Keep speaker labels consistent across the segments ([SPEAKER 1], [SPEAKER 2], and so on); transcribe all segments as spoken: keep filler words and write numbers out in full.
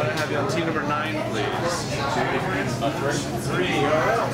[SPEAKER 1] I have you on team number nine, please. Three, all right.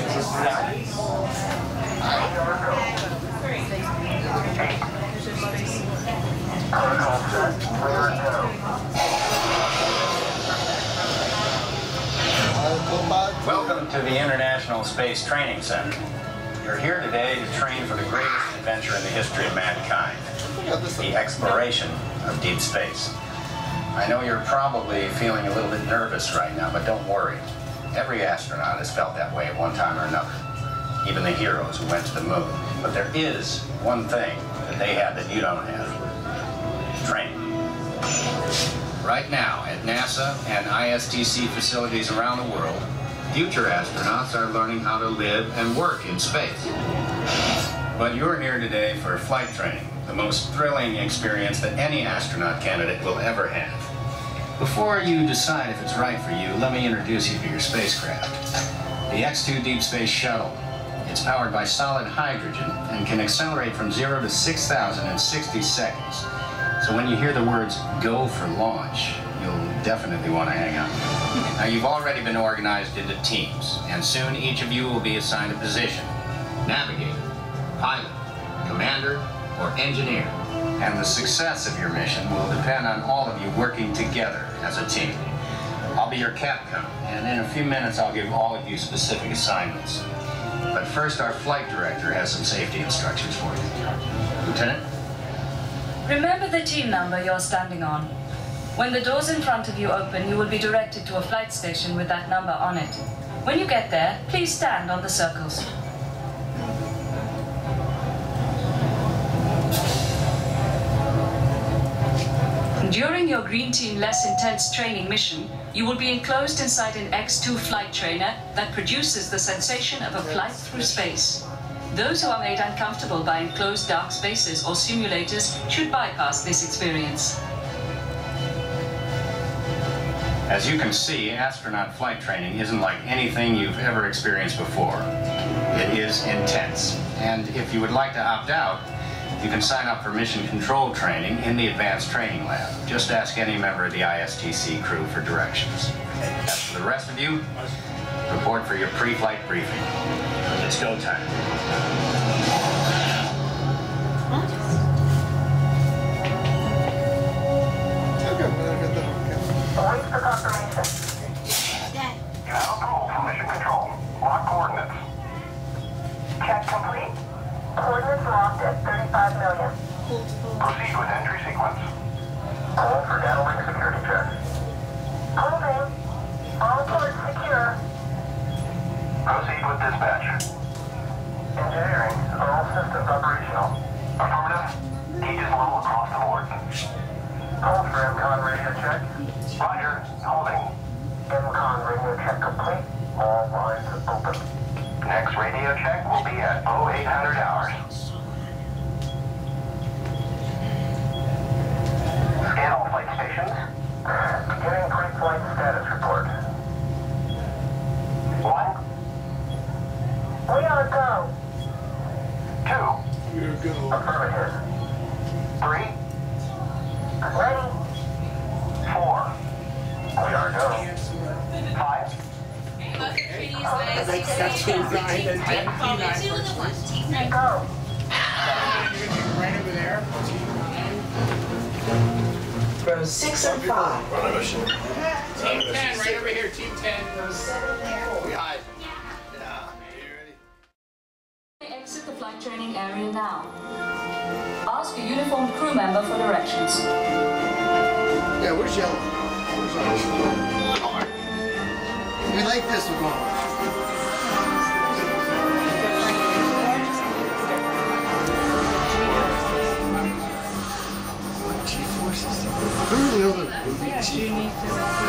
[SPEAKER 2] Welcome to the International Space Training Center. You're here today to train for the greatest adventure in the history of mankind, the exploration of deep space. I know you're probably feeling a little bit nervous right now, but don't worry. Every astronaut has felt that way at one time or another, even the heroes who went to the moon. But there is one thing that they have that you don't have: training. Right now, at NASA and I S T C facilities around the world, future astronauts are learning how to live and work in space. But you're here today for flight training, the most thrilling experience that any astronaut candidate will ever have. Before you decide if it's right for you, let me introduce you to your spacecraft. The X two Deep Space Shuttle. It's powered by solid hydrogen and can accelerate from zero to six thousand in sixty seconds. So when you hear the words, "go for launch," you'll definitely want to hang out. Now, you've already been organized into teams, and soon each of you will be assigned a position: navigator, pilot, commander, or engineer. And the success of your mission will depend on all of you working together as a team. I'll be your CapCom, and in a few minutes I'll give all of you specific assignments. But first, our flight director has some safety instructions for you. Lieutenant?
[SPEAKER 3] Remember the team number you're standing on. When the doors in front of you open, you will be directed to a flight station with that number on it. When you get there, please stand on the circles. During your Green Team less intense training mission, you will be enclosed inside an X two flight trainer that produces the sensation of a flight through space. Those who are made uncomfortable by enclosed dark spaces or simulators should bypass this experience.
[SPEAKER 2] As you can see, astronaut flight training isn't like anything you've ever experienced before. It is intense. And if you would like to opt out, you can sign up for mission control training in the Advanced Training Lab. Just ask any member of the I S T C crew for directions. As for the rest of you, report for your pre-flight briefing. It's go time.
[SPEAKER 4] Wait for confirmation. Now go for mission control. Lock coordinates. Check complete. Coordinates locked at thirty-five million. Proceed with entry sequence. Hold for data link security check. Holding. All ports secure. Proceed with dispatch. Engineering. All systems operational. Affirmative. Gauges level across the board. Hold for M CON radio check. Roger. Holding. M CON radio check complete. All lines open. Next radio check will be at oh eight hundred hours. Scan all flight stations. Beginning pre-flight status report. One. We are go. Two. We are go. Affirmative. Three. Ready. Four. We are go. Five.
[SPEAKER 5] Like stuff to ride and then
[SPEAKER 4] Go.
[SPEAKER 5] right over there.
[SPEAKER 6] Rows six and five.
[SPEAKER 5] Team ten, right over here, team ten. We hide.
[SPEAKER 1] Yeah. You ready?
[SPEAKER 3] Exit the flight training area now. Ask a uniformed crew member for directions.
[SPEAKER 1] Yeah, where's yellow? Where's orange? We like this, we're going. G-forces. Who are the other movie
[SPEAKER 5] Yeah, do you need to...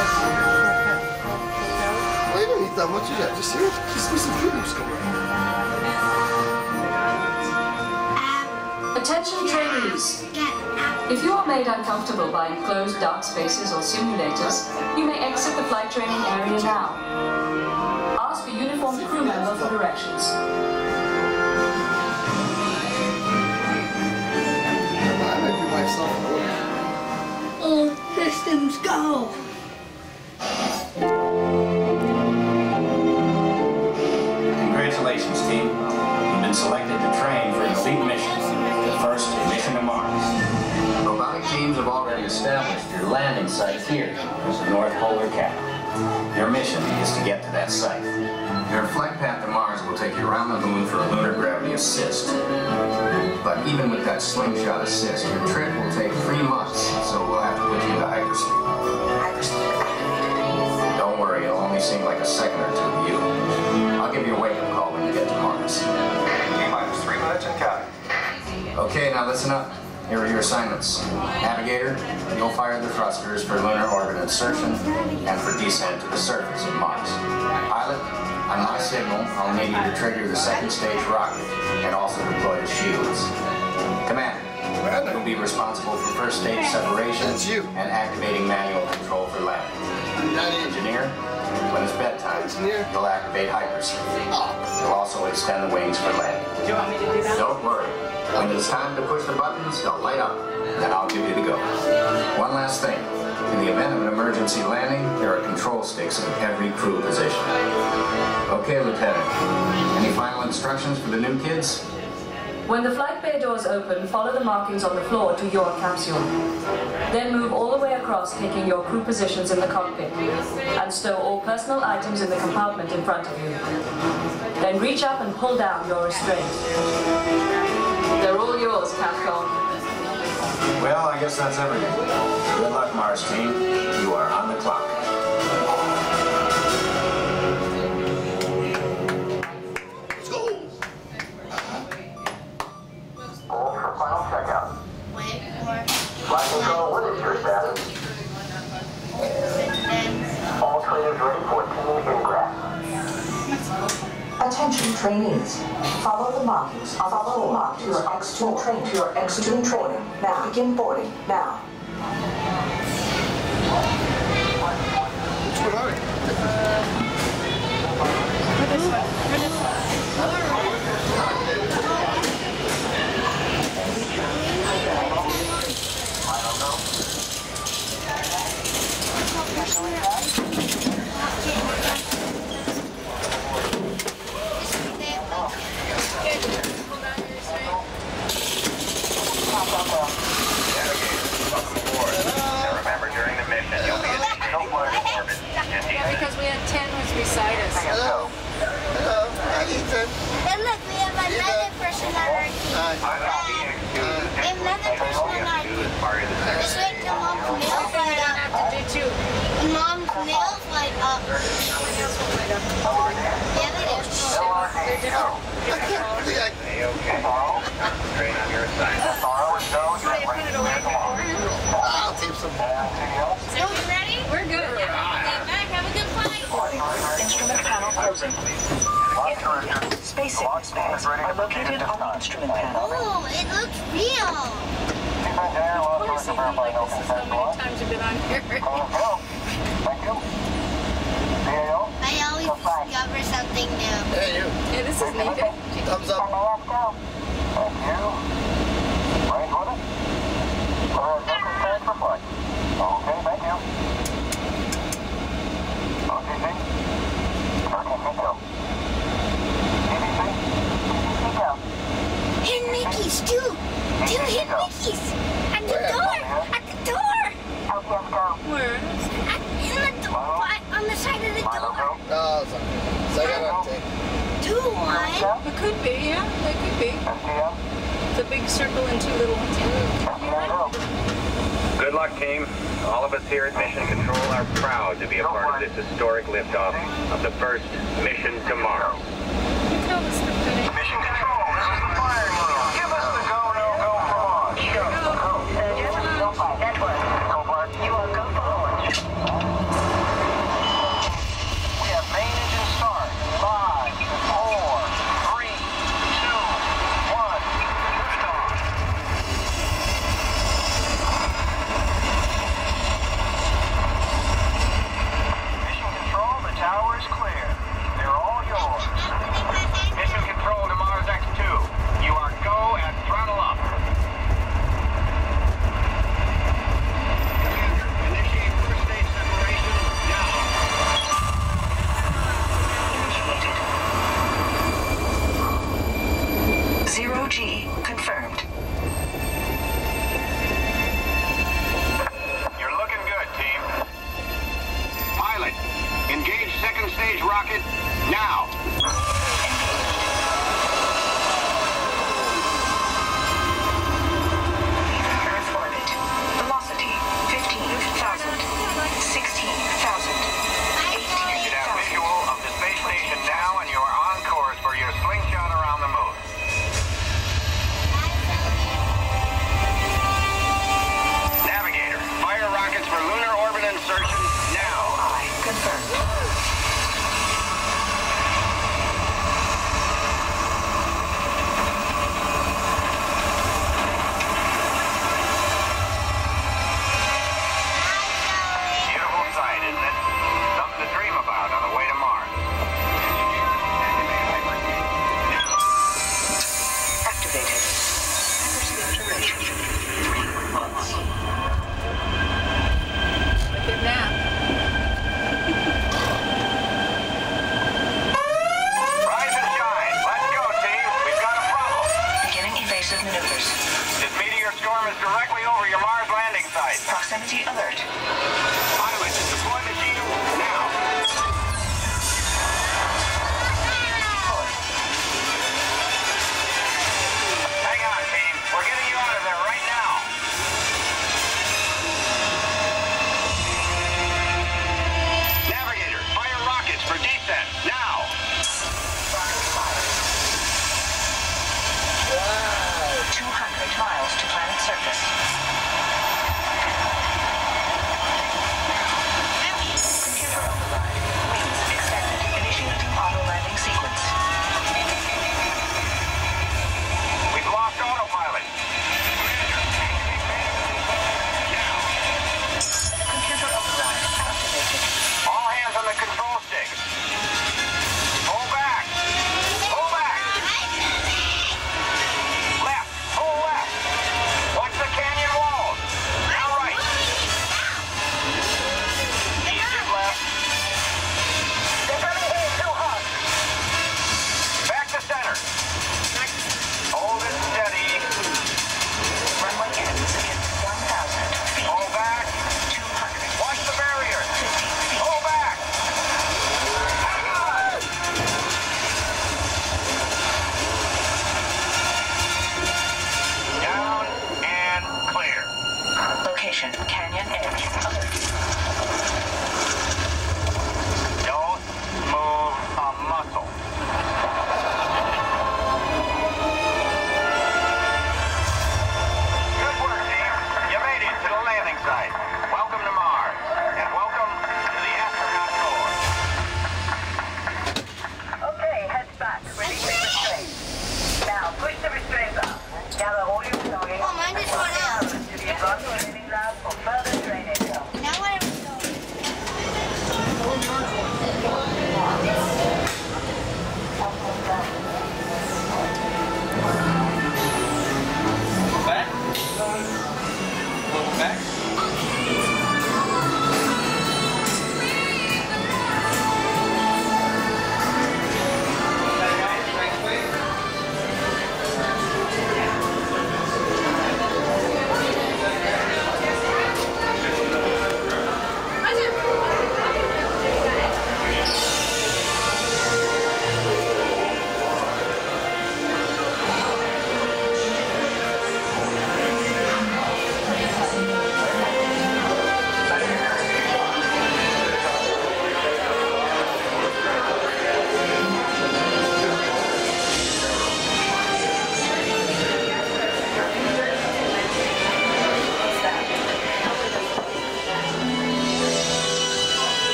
[SPEAKER 1] Well, you don't need that much of that. Just here, just get some tributes going.
[SPEAKER 3] Attention trainees. If you are made uncomfortable by enclosed dark spaces or simulators, you may exit the flight training area now. Ask a uniformed crew member for directions.
[SPEAKER 1] I might be myself.
[SPEAKER 6] All systems go.
[SPEAKER 2] here is the North Polar Cap. Your mission is to get to that site. Your flight path to Mars will take you around the moon for a lunar gravity assist. But even with that slingshot assist, your trip will take three months, so we'll have to put you into hypersleep.
[SPEAKER 6] Hypersleep activated.
[SPEAKER 2] Don't worry, it'll only seem like a second or two to you. I'll give you a wake-up call when you get to Mars.
[SPEAKER 7] T-minus three minutes and counting.
[SPEAKER 2] Okay, now listen up. Here are your assignments. Navigator, you'll fire the thrusters for lunar orbit insertion and for descent to the surface of Mars. Pilot, on my signal, I'll need you to trigger the second stage rocket and also deploy the shields. Commander, you'll be responsible for first stage separation and activating manual control for landing. Engineer, when it's bedtime, you'll activate hypersleep. You'll also extend the wings for landing.
[SPEAKER 5] Do you want me to do that?
[SPEAKER 2] Don't worry. When it's time to push the buttons, they'll light up. Then I'll give you the go. One last thing. In the event of an emergency landing, there are control sticks in every crew position. Okay, Lieutenant. Any final instructions for the new kids?
[SPEAKER 3] When the flight bay doors open, follow the markings on the floor to your capsule. Then move all the way across, taking your crew positions in the cockpit, and stow all personal items in the compartment in front of you. Then reach up and pull down your restraint. They're all yours, CapCom.
[SPEAKER 2] Well, I guess that's everything. Good luck, Mars team. You are on the clock.
[SPEAKER 1] Let's go.
[SPEAKER 7] Hold for final checkout.
[SPEAKER 4] Wait for
[SPEAKER 7] Flight control, what is your status? All trainers ready for team ingress.
[SPEAKER 6] Attention trainees. Follow the markings on the floor to your X two train to your X two training. Now begin boarding now.
[SPEAKER 1] Which one are you?
[SPEAKER 2] Remember, during the mission, you'll be in no orbit.
[SPEAKER 8] Because we had ten was beside us.
[SPEAKER 1] Hello. Hello. Hi, Ethan.
[SPEAKER 4] And look, we have another person on our team.
[SPEAKER 1] Hi.
[SPEAKER 4] We have another person on our team. Just wait till Mom's mail flight up.
[SPEAKER 8] Did you?
[SPEAKER 4] Mom's mail flight up. Yeah, they do.
[SPEAKER 8] They're different.
[SPEAKER 2] Okay. Train on your assignment.
[SPEAKER 8] So you put it away before?
[SPEAKER 1] I'll tape some.
[SPEAKER 4] So we ready?
[SPEAKER 8] We're good.
[SPEAKER 4] Okay, back. Have a good flight.
[SPEAKER 6] Instrument panel closing. Space signal spares are located on the instrument panel.
[SPEAKER 4] Oh, it looks real.
[SPEAKER 8] I want to see if you like this is how many times you've been on here.
[SPEAKER 4] I always discover something new.
[SPEAKER 1] Hey, you.
[SPEAKER 8] Yeah, this is neat.
[SPEAKER 1] Thumbs up.
[SPEAKER 7] Okay, thank you. O T C. thirteen go. T V C. T V C go.
[SPEAKER 4] Hidden Mickeys, too. Two hidden Mickeys. At the
[SPEAKER 1] Where?
[SPEAKER 4] door. At the door.
[SPEAKER 7] L P S go.
[SPEAKER 8] Where?
[SPEAKER 4] At, in the door. On the side of the
[SPEAKER 7] Milo
[SPEAKER 4] door.
[SPEAKER 7] go.
[SPEAKER 1] Oh, sorry. So I got on tape.
[SPEAKER 4] Two, one.
[SPEAKER 8] It could be, yeah. It could be.
[SPEAKER 7] S T M.
[SPEAKER 8] It's a big circle and two little ones.
[SPEAKER 7] S T M go.
[SPEAKER 2] Good luck, team. All of us here at Mission Control are proud to be a part of this historic liftoff of the first mission to Mars.
[SPEAKER 8] You tell us the thing.
[SPEAKER 7] Mission control, this is the firing wheel. Give us the go, no go for launch. Go. Go. Go five. Network. Go five. You are go for launch. We have main engine start. Five, four, three, two, one. Liftoff. Mission control, the tower is clear. They're all yours. Mission control to Mars X two. You
[SPEAKER 9] rocket, now.